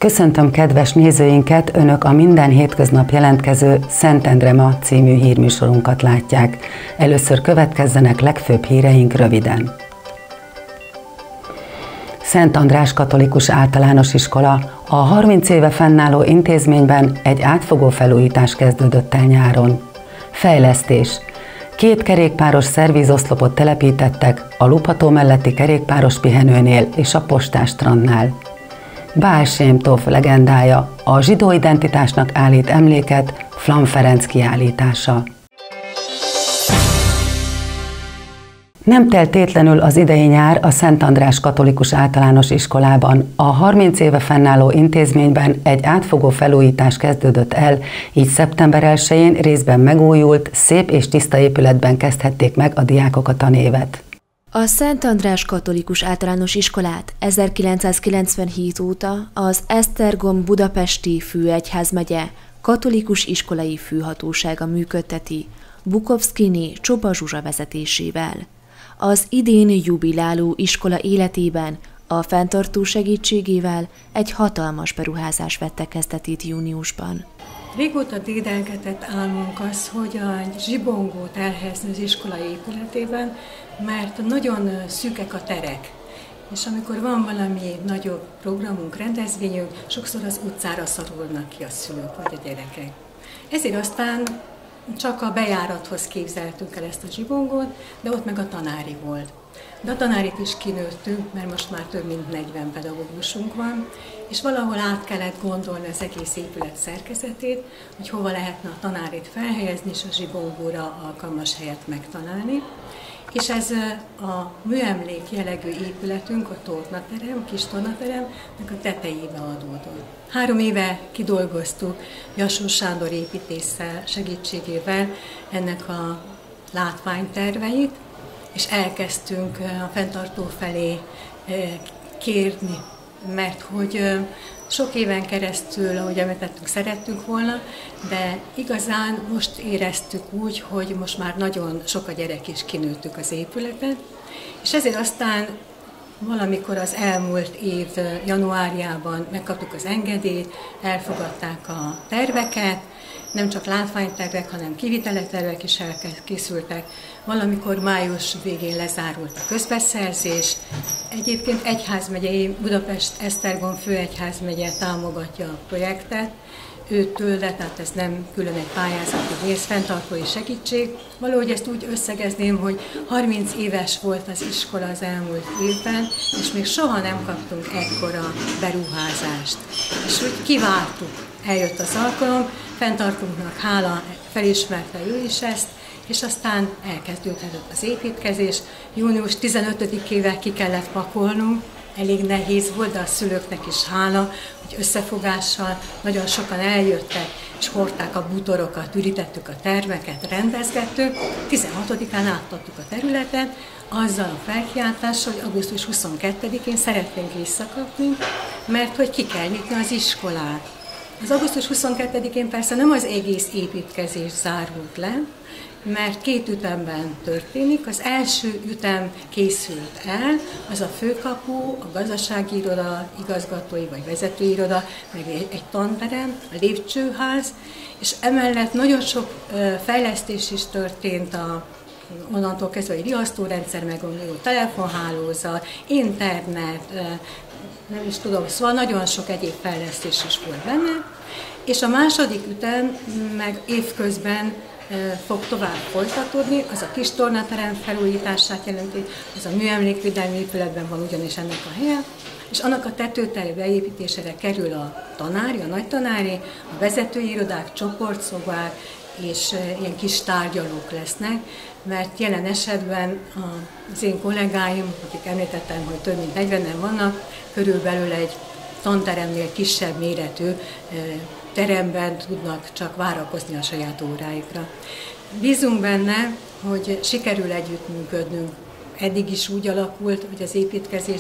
Köszöntöm kedves nézőinket, Önök a minden hétköznap jelentkező Szentendre Ma című hírműsorunkat látják. Először következzenek legfőbb híreink röviden. Szent András Katolikus Általános Iskola, a 30 éve fennálló intézményben egy átfogó felújítás kezdődött el nyáron. Fejlesztés. 2 kerékpáros szervízoszlopot telepítettek a Lupató melletti kerékpáros pihenőnél és a Postás strandnál. Baál Sem Tov legendája, a zsidó identitásnak állít emléket, Flamm Ferenc kiállítása. Nem teltétlenül az idei nyár a Szent András Katolikus Általános Iskolában, a 30 éve fennálló intézményben egy átfogó felújítás kezdődött el, így szeptember 1-én részben megújult, szép és tiszta épületben kezdhették meg a diákok a tanévet. A Szent András Katolikus Általános Iskolát 1997 óta az Esztergom Budapesti Főegyházmegye Katolikus Iskolai Főhatósága működteti, Bukovszkiné Csoba Zsuzsa vezetésével. Az idén jubiláló iskola életében a fenntartó segítségével egy hatalmas beruházás vette kezdetét júniusban. Régóta dédelgetett álmunk az, hogy a zsibongót elhelyezni az iskola épületében, mert nagyon szűkek a terek. És amikor van valami nagyobb programunk, rendezvényünk, sokszor az utcára szorulnak ki a szülők vagy a gyerekek. Ezért aztán csak a bejárathoz képzeltünk el ezt a zsibongót, de ott meg a tanári volt. De a tanárit is kinőttünk, mert most már több mint 40 pedagógusunk van, és valahol át kellett gondolni az egész épület szerkezetét, hogy hova lehetne a tanárit felhelyezni, és a zsibongóra alkalmas helyet megtalálni. És ez a műemlék jellegű épületünk, a tornaterem, kis tornateremnek a tetejébe adódott. 3 éve kidolgoztuk Jassó Sándor építéssel segítségével ennek a látványterveit, és elkezdtünk a fenntartó felé kérni, mert hogy sok éven keresztül, ahogy említettük, szerettünk volna, de igazán most éreztük úgy, hogy most már nagyon sok a gyerek is kinőttük az épületet, és ezért aztán valamikor az elmúlt év januárjában megkaptuk az engedélyt, elfogadták a terveket, nem csak látványtervek, hanem kiviteletervek is elkészültek. Valamikor május végén lezárult a közbeszerzés. Egyébként egyházmegyei, Budapest-Esztergom főegyházmegye támogatja a projektet, őtőle, tehát ez nem külön egy pályázati rész, fenntartói segítség. Valahogy ezt úgy összegezném, hogy 30 éves volt az iskola az elmúlt évben, és még soha nem kaptunk ekkora beruházást. És úgy kivártuk, eljött az alkalom, fenntartónknak hála, felismerte ő is ezt, és aztán elkezdődött az építkezés. Június 15-ével ki kellett pakolnunk, elég nehéz volt, de a szülőknek is hála, hogy összefogással nagyon sokan eljöttek, és hordták a bútorokat, ürítettük a termeket, rendezgettük. 16-án átadtuk a területet, azzal a felkiáltással, hogy augusztus 22-én szeretnénk visszakapni, mert hogy ki kell nyitni az iskolát. Az augusztus 22-én persze nem az egész építkezés zárult le, mert 2 ütemben történik. Az első ütem készült el, az a főkapu, a gazdasági iroda, igazgatói vagy vezetőiroda, meg egy tanterem, a lépcsőház, és emellett nagyon sok fejlesztés is történt onnantól kezdve, hogy riasztórendszer, meg a telefonhálózat, internet, nem is tudom, szóval nagyon sok egyéb fejlesztés is volt benne, és a második ütem meg évközben fog tovább folytatódni, az a kis tornaterem felújítását jelenti, az a műemlékvédelmi épületben van ugyanis ennek a helye, és annak a tetőtelj beépítésére kerül a tanári, a nagytanári, a vezetői irodák, csoportszobák, és ilyen kis tárgyalók lesznek, mert jelen esetben az én kollégáim, akik említettem, hogy több mint 40-en vannak, körülbelül egy tanteremnél kisebb méretű teremben tudnak csak várakozni a saját óráikra. Bízunk benne, hogy sikerül együttműködnünk. Eddig is úgy alakult, hogy az építkezés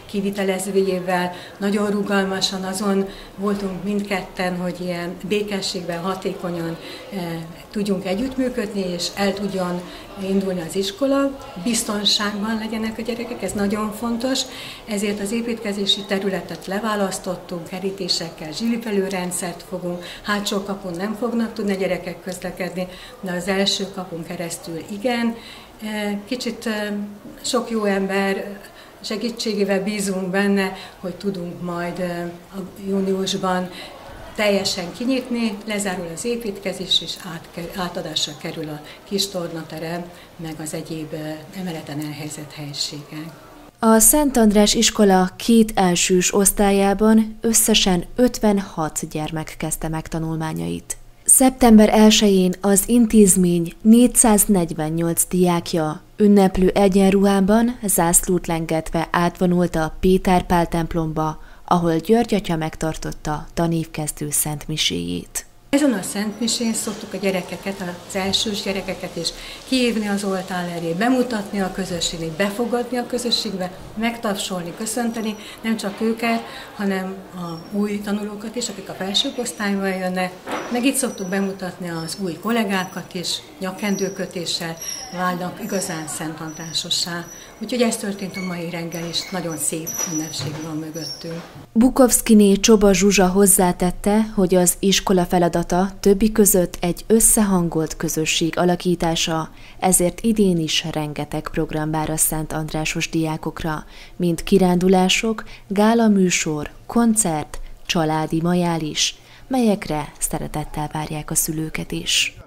kivitelezőjével, nagyon rugalmasan azon voltunk mindketten, hogy ilyen békességben, hatékonyan tudjunk együttműködni, és el tudjon indulni az iskola, biztonságban legyenek a gyerekek, ez nagyon fontos, ezért az építkezési területet leválasztottunk, kerítésekkel, zsilipelő rendszert fogunk, hátsó kapun nem fognak tudni a gyerekek közlekedni, de az első kapun keresztül igen. Kicsit sok jó ember segítségével bízunk benne, hogy tudunk majd a júniusban teljesen kinyitni, lezárul az építkezés, és átadásra kerül a kis tornaterem, meg az egyéb emeleten elhelyezett helyiségek. A Szent András iskola 2 elsős osztályában összesen 56 gyermek kezdte meg tanulmányait. Szeptember 1-én az intézmény 448 diákja ünneplő egyenruhában, zászlót lengetve átvonult a Péter Pál templomba, ahol György atya megtartotta tanévkezdő szentmiséjét. Ezen a szentmisén szoktuk a gyerekeket, az elsős gyerekeket is kihívni az oltár elé, bemutatni a közösségnek, befogadni a közösségbe, megtapsolni, köszönteni, nem csak őket, hanem a új tanulókat is, akik a felsőosztályban jönnek. Meg itt szoktuk bemutatni az új kollégákat is, nyakkendőkötéssel válnak igazán Szent Andrásossá. Úgyhogy ez történt a mai reggel is, nagyon szép ünnepség van mögöttünk. Bukovszkiné Csoba Zsuzsa hozzátette, hogy az iskola feladata többi között egy összehangolt közösség alakítása, ezért idén is rengeteg program vár a Szent Andrásos diákokra, mint kirándulások, gálaműsor, koncert, családi majális, melyekre szeretettel várják a szülőket is.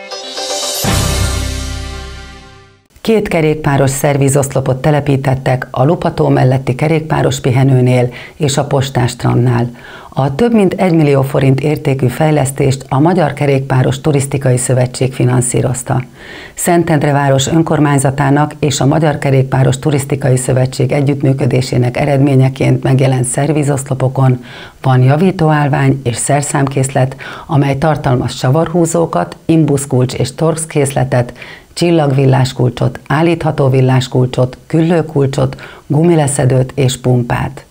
2 kerékpáros szervízoszlopot telepítettek a Lopató melletti kerékpáros pihenőnél és a Postás tramnál. A több mint 1 millió forint értékű fejlesztést a Magyar Kerékpáros Turisztikai Szövetség finanszírozta. Szentendre város önkormányzatának és a Magyar Kerékpáros Turisztikai Szövetség együttműködésének eredményeként megjelent szervízoszlopokon van javítóállvány és szerszámkészlet, amely tartalmaz savarhúzókat, imbuszkulcs és torxkészletet, csillagvilláskulcsot, állítható villáskulcsot, küllőkulcsot, gumileszedőt és pumpát.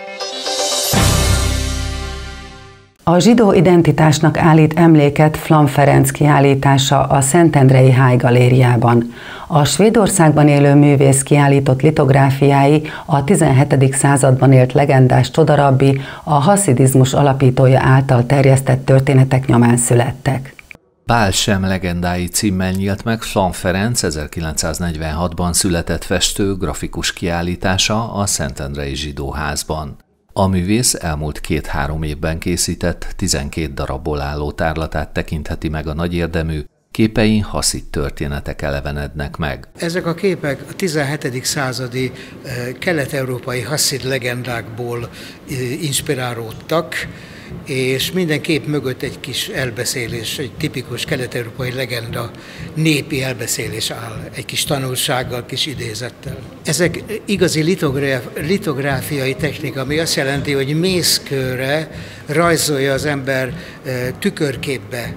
A zsidó identitásnak állít emléket Flamm Ferenc kiállítása a Szentendrei Háj Galériában. A Svédországban élő művész kiállított litográfiái a 17. században élt legendás csodarabbi, a haszidizmus alapítója által terjesztett történetek nyomán születtek. Pál Sem legendái címmel nyílt meg Flamm Ferenc 1946-ban született festő grafikus kiállítása a Szentendrei Zsidóházban. A művész elmúlt 2-3 évben készített 12 darabból álló tárlatát tekintheti meg a nagyérdemű, képein haszid történetek elevenednek meg. Ezek a képek a 17. századi kelet-európai haszid legendákból inspirálódtak, és minden kép mögött egy kis elbeszélés, egy tipikus kelet-európai legenda, népi elbeszélés áll, egy kis tanulsággal, kis idézettel. Ezek igazi litográfiai technika, ami azt jelenti, hogy mészkőre rajzolja az ember tükörképbe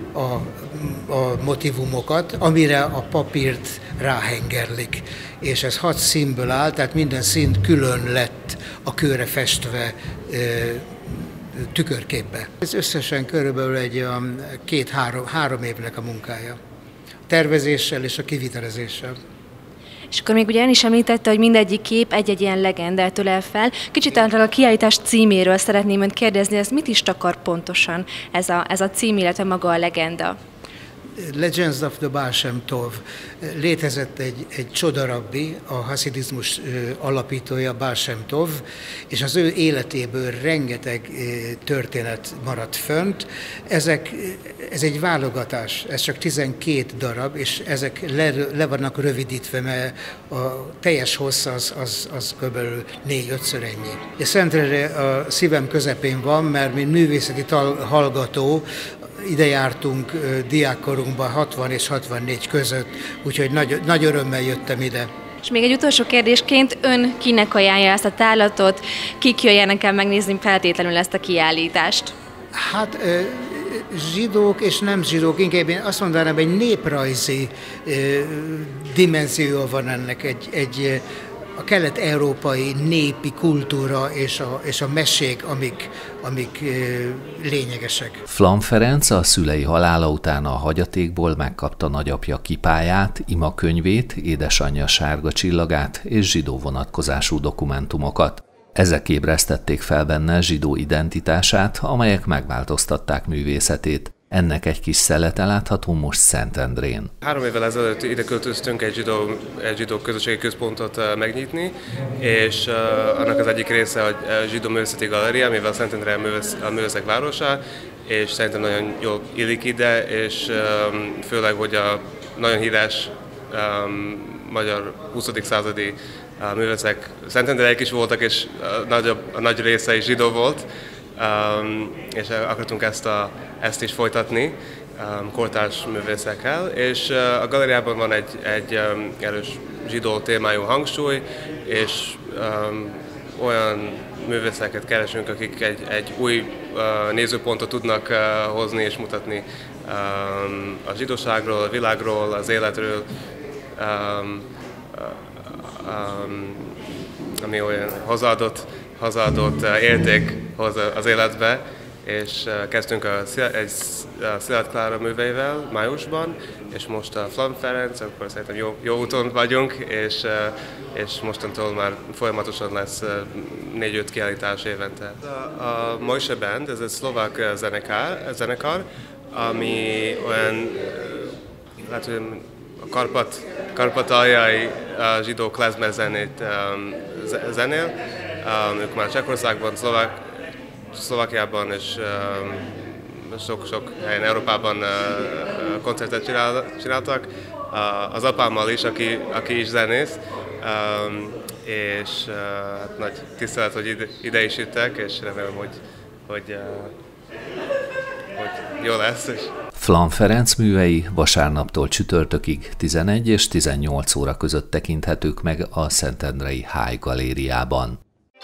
a motivumokat, amire a papírt ráhengerlik. És ez 6 színből áll, tehát minden szín külön lett a kőre festve tükörképbe. Ez összesen körülbelül egy 2-3 évnek a munkája. A tervezéssel és a kivitelezéssel. És akkor még ugye ön is említette, hogy mindegyik kép egy-egy ilyen legendát ölel fel. Kicsit arról a kiállítás címéről szeretném önt kérdezni, ez mit is takar pontosan ez a cím, illetve maga a legenda? Legends of the Baal Shem Tov. Létezett egy csodarabbi, a haszidizmus alapítója, Baal Shem Tov, és az ő életéből rengeteg történet maradt fönt. Ez egy válogatás, ez csak 12 darab, és ezek le vannak rövidítve, mert a teljes hossz az kb. 4-5-ször ennyi. És Szentrendre a szívem közepén van, mert mint művészeti hallgató, ide jártunk diákkorunkban 60 és 64 között, úgyhogy nagy örömmel jöttem ide. És még egy utolsó kérdésként, ön kinek ajánlja ezt a tárlatot, kik jöjjenek el megnézni feltétlenül ezt a kiállítást? Hát zsidók és nem zsidók, inkább én azt mondanám, egy néprajzi dimenzió van ennek, egy a kelet-európai népi kultúra és a mesék, amik lényegesek. Flamm Ferenc a szülei halála után a hagyatékból megkapta nagyapja kipáját, imakönyvét, édesanyja sárga csillagát és zsidó vonatkozású dokumentumokat. Ezek ébresztették fel benne zsidó identitását, amelyek megváltoztatták művészetét. Ennek egy kis szelete látható most Szentendrén. 3 évvel ezelőtt ide költöztünk egy zsidó közösségi központot megnyitni, és annak az egyik része a Zsidó Művészeti Galéria, mivel Szentendre a művészek városa, és szerintem nagyon jól illik ide, és főleg, hogy a nagyon híres magyar 20. századi művészek Szentendreiek is voltak, és a nagy része is zsidó volt, és akartunk ezt is folytatni kortárs művészekkel, és a galériában van egy erős zsidó témájú hangsúly, és olyan művészeket keresünk, akik egy új nézőpontot tudnak hozni és mutatni a zsidóságról, a világról, az életről, ami olyan hozzáadott érték hoz az életbe, és kezdtünk egy Szilárd Klára műveivel májusban, és most a Flamm Ferenc, akkor szerintem jó úton vagyunk, és mostantól már folyamatosan lesz 4-5 kiállítás évente. A Mojse Band, ez egy szlovák zenekar, ami olyan, lehet, hogy a karpataljai zsidó klezmer zenét zenél. Ők már Csehországban, Szlovákiában és sok helyen Európában koncertet csináltak. Az apámmal is, aki is zenész, és hát nagy tisztelet, hogy ide is jöttek, és remélem, hogy jó lesz. Flamm Ferenc művei vasárnaptól csütörtökig 11 és 18 óra között tekinthetők meg a Szentendrei Háj Galériában.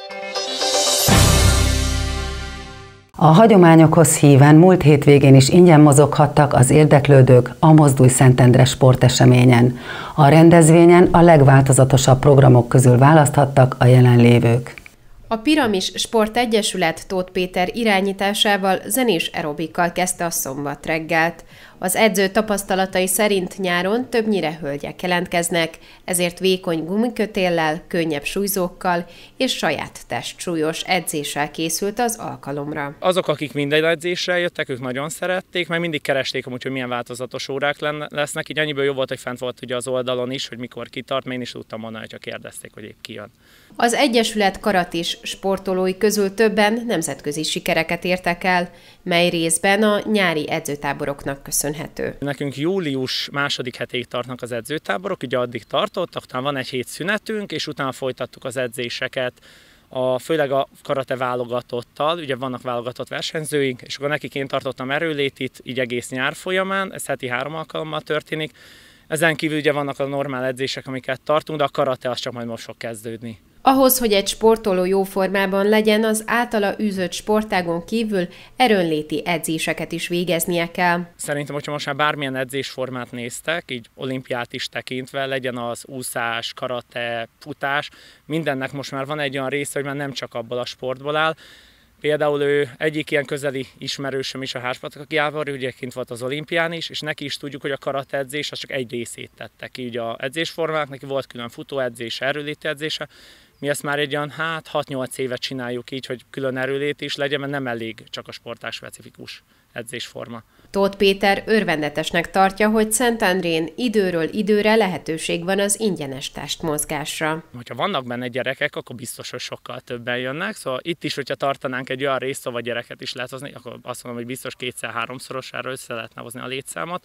A hagyományokhoz híven múlt hétvégén is ingyen mozoghattak az érdeklődők a Mozdulj Szentendre sporteseményen. A rendezvényen a legváltozatosabb programok közül választhattak a jelenlévők. A Piramis Sport Egyesület Tóth Péter irányításával zenés aerobikkal kezdte a szombat reggelt. Az edző tapasztalatai szerint nyáron többnyire hölgyek jelentkeznek, ezért vékony gumikötéllel, könnyebb súlyzókkal és saját testsúlyos edzéssel készült az alkalomra. Azok, akik minden edzésre jöttek, ők nagyon szerették, mert mindig keresték amúgy, hogy milyen változatos órák lesznek. Így annyiből jó volt, hogy fent volt ugye az oldalon is, hogy mikor kitart, én is tudtam mondani, hogyha kérdezték, hogy épp kijön. Az Egyesület karatis sportolói közül többen nemzetközi sikereket értek el, mely részben a nyári edzőtáboroknak köszönhető. Nekünk július második hetéig tartnak az edzőtáborok, ugye addig tartottak, utána van egy hét szünetünk, és utána folytattuk az edzéseket, főleg a karate válogatottal, ugye vannak válogatott versenyzőink, és akkor nekik én tartottam erőlétit, így egész nyár folyamán, ez heti 3 alkalommal történik. Ezen kívül ugye vannak a normál edzések, amiket tartunk, de a karate az csak majd most fog kezdődni. Ahhoz, hogy egy sportoló jó formában legyen, az általa űzött sportágon kívül erőnléti edzéseket is végeznie kell. Szerintem, hogyha most már bármilyen edzésformát néztek, így olimpiát is tekintve, legyen az úszás, karate, futás, mindennek most már van egy olyan része, hogy már nem csak abból a sportból áll. Például ő egyik ilyen közeli ismerősöm is, a Háspataki Gábor, ugye kint volt az olimpián is, és neki is tudjuk, hogy a karate edzés az csak egy részét tette ki ugye a edzésformának, neki volt külön futóedzése, erőléti edzése. Mi ezt már egy olyan 6-8 évet csináljuk így, hogy külön erőlét is legyen, mert nem elég csak a sportás specifikus edzésforma. Tóth Péter örvendetesnek tartja, hogy Szentendrén időről időre lehetőség van az ingyenes testmozgásra. Ha vannak benne gyerekek, akkor biztos, hogy sokkal többen jönnek. Szóval itt is, hogyha tartanánk egy olyan részt, ahol gyereket is lehet hozni, akkor azt mondom, hogy biztos 2-3-szorosára össze lehetne hozni a létszámot.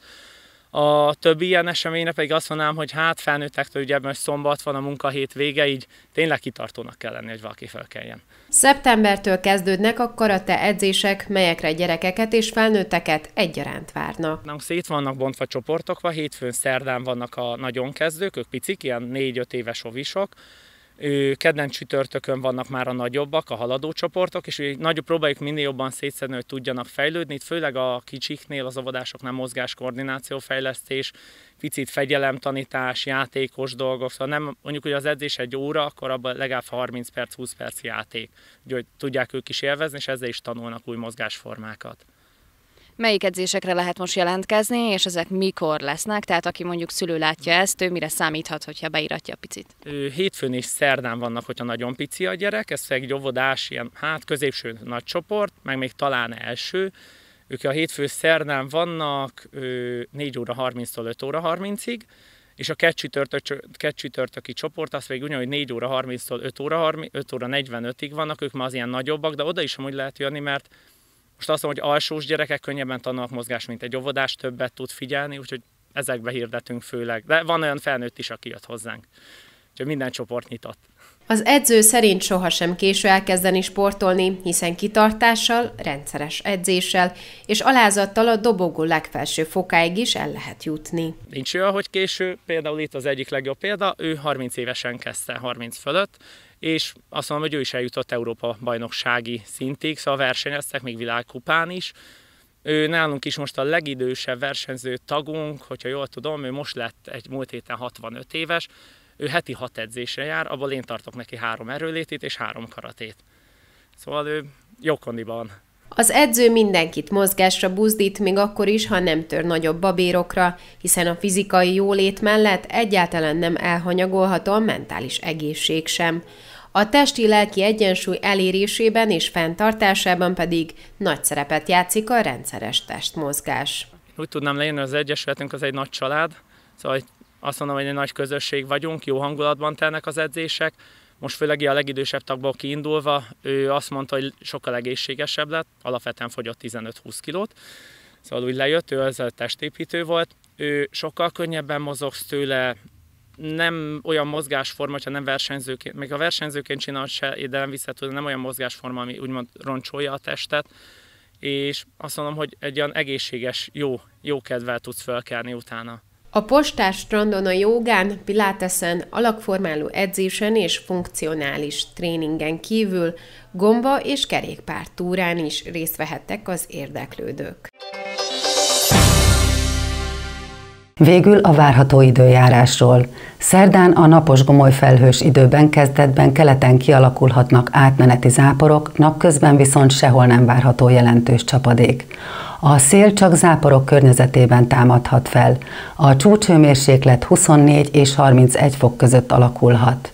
A többi ilyen eseményre pedig azt mondanám, hogy felnőttektől ugye most szombat van, a munkahét vége, így tényleg kitartónak kell lenni, hogy valaki felkeljen. Szeptembertől kezdődnek a karate edzések, melyekre gyerekeket és felnőtteket egyaránt várnak. Szét vannak bontva csoportokba, hétfőn, szerdán vannak a nagyon kezdők, ők picik, ilyen 4-5 éves ovisok, Kedden csütörtökön vannak már a nagyobbak, a haladó csoportok, és nagyobb próbáljuk minél jobban szétszedni, hogy tudjanak fejlődni. Itt főleg a kicsiknél, az óvodásoknál mozgáskoordinációfejlesztés, picit fegyelemtanítás, játékos dolgok, szóval nem mondjuk, hogy az edzés 1 óra, akkor abban legalább 30 perc, 20 perc játék, hogy tudják ők is élvezni, és ezzel is tanulnak új mozgásformákat. Melyik edzésekre lehet most jelentkezni, és ezek mikor lesznek? Tehát aki mondjuk szülő látja ezt, ő mire számíthat, hogyha beiratja a picit? Hétfőn és szerdán vannak, hogyha nagyon pici a gyerek, ez egy óvodás, ilyen középső nagy csoport, meg még talán első. Ők a hétfő szerdán vannak 4 óra 30-tól 5 óra 30-ig, és a kettcsütörtöki csoport, az pedig ugyanúgy 4 óra 30-tól 5 óra 45-ig vannak, ők már az ilyen nagyobbak, de oda is amúgy lehet jönni, mert most azt mondom, hogy alsós gyerekek könnyebben tanulnak mozgást, mint egy óvodás, többet tud figyelni, úgyhogy ezekbe hirdetünk főleg. De van olyan felnőtt is, aki jött hozzánk. Úgyhogy minden csoport nyitott. Az edző szerint sohasem késő elkezdeni sportolni, hiszen kitartással, rendszeres edzéssel és alázattal a dobogó legfelső fokáig is el lehet jutni. Nincs olyan, hogy késő, például itt az egyik legjobb példa, ő 30 évesen kezdte, 30 fölött, és azt mondom, hogy ő is eljutott Európa-bajnoksági szintig, szóval versenyeztek még világkupán is. Ő nálunk is most a legidősebb versenyző tagunk, hogyha jól tudom, ő most lett egy múlt héten 65 éves, ő heti 6 edzésre jár, abból én tartok neki 3 erőlétét és 3 karatét. Szóval ő jó kondiban van. Az edző mindenkit mozgásra buzdít, még akkor is, ha nem tör nagyobb babérokra, hiszen a fizikai jólét mellett egyáltalán nem elhanyagolható a mentális egészség sem. A testi-lelki egyensúly elérésében és fenntartásában pedig nagy szerepet játszik a rendszeres testmozgás. Úgy tudnám leírni, az Egyesületünk az egy nagy család, szóval azt mondom, hogy egy nagy közösség vagyunk, jó hangulatban telnek az edzések. Most főleg a legidősebb tagból kiindulva, ő azt mondta, hogy sokkal egészségesebb lett, alapvetően fogyott 15-20 kilót, szóval úgy lejött, ő ezzel testépítő volt, ő sokkal könnyebben mozogsz tőle, nem olyan mozgásforma, hogyha nem versenyzőként, még a versenyzőként csinál se, de nem visszatudni, nem olyan mozgásforma, ami úgymond roncsolja a testet, és azt mondom, hogy egy olyan egészséges, jó kedvel tudsz fölkelni utána. A Postás strandon a jógán, piláteszen, alakformáló edzésen és funkcionális tréningen kívül gomba- és kerékpártúrán is részt vehettek az érdeklődők. Végül a várható időjárásról. Szerdán a napos gomolyfelhős időben kezdetben keleten kialakulhatnak átmeneti záporok, napközben viszont sehol nem várható jelentős csapadék. A szél csak záporok környezetében támadhat fel. A csúcshőmérséklet 24 és 31 fok között alakulhat.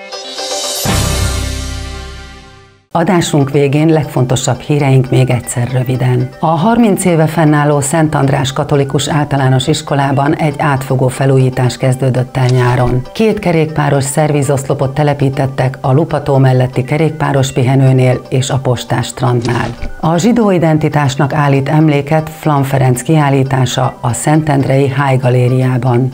Adásunk végén legfontosabb híreink még egyszer röviden. A 30 éve fennálló Szent András Katolikus Általános Iskolában egy átfogó felújítás kezdődött el nyáron. 2 kerékpáros szervízoszlopot telepítettek a Lupató melletti kerékpáros pihenőnél és a Postás strandnál. A zsidó identitásnak állít emléket Flam Ferenc kiállítása a Szentendrei High Galériában.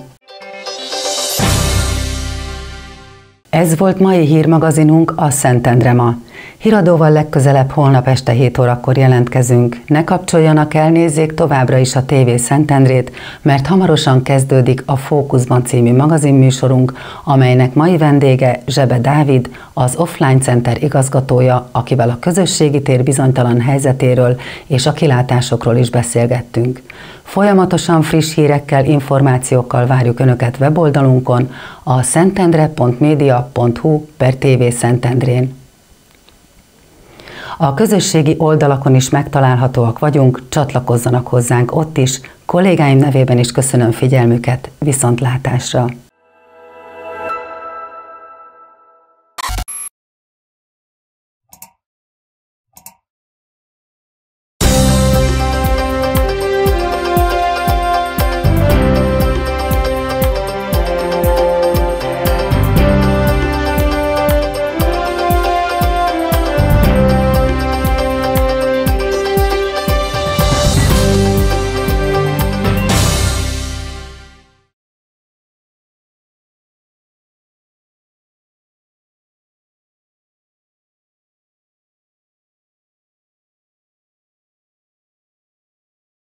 Ez volt mai hírmagazinunk, a Szentendre ma. Híradóval legközelebb holnap este 7 órakor jelentkezünk. Ne kapcsoljanak el, nézzék továbbra is a TV Szentendrét, mert hamarosan kezdődik a Fókuszban című magazinműsorunk, amelynek mai vendége Zsebe Dávid, az Offline Center igazgatója, akivel a közösségi tér bizonytalan helyzetéről és a kilátásokról is beszélgettünk. Folyamatosan friss hírekkel, információkkal várjuk Önöket weboldalunkon, a szentendre.media.hu/TV Szentendrén. A közösségi oldalakon is megtalálhatóak vagyunk, csatlakozzanak hozzánk ott is. Kollégáim nevében is köszönöm figyelmüket, viszontlátásra!